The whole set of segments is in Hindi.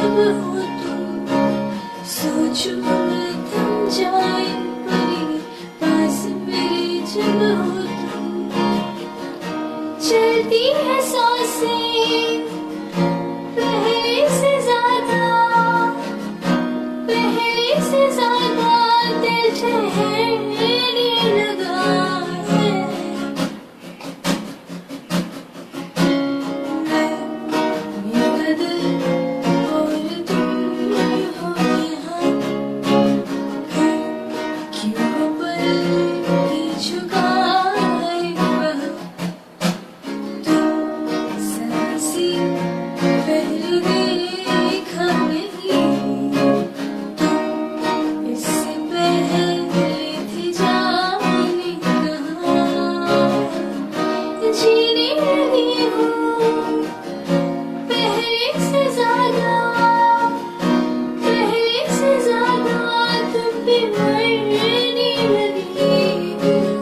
जब हो तुम, सोचूं मैं थम जाए परी, पास मेरे जब हो तुम। चलती है सांसें पहले से ज्यादा, पहले से ज्यादा दिल ठहरने लगा है। मैं बदल और तुम हो यहाँ, क्यों पलकें झुकाए वह, तुम सासी पहले देखा नहीं, तुम इससे पहले थी जाने कहाँ। जीने लगी हूँ पहले से ज्यादा, पहले से ज्यादा तुम भी मरने लगी हूँ।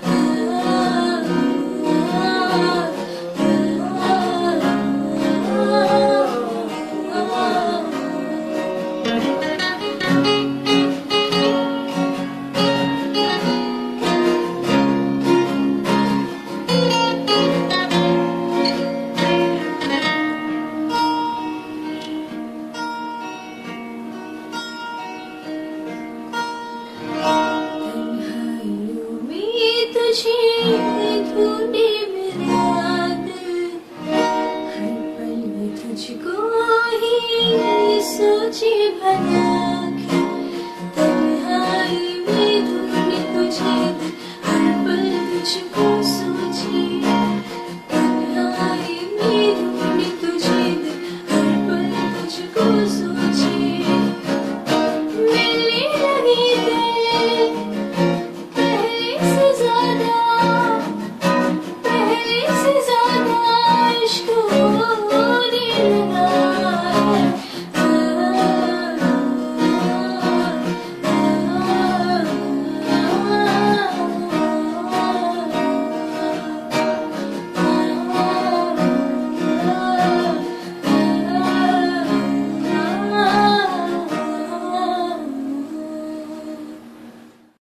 तन्हाइयों में तुझे ढूंढे मेरा दिल, हर पल में तुझको ही सोचे भला के। तन्हाई में ढूंढे तुझे दिल, हर पल तुझको सोचे। तन्हाई में ढूंढे तुझे दिल, हर पल तुझको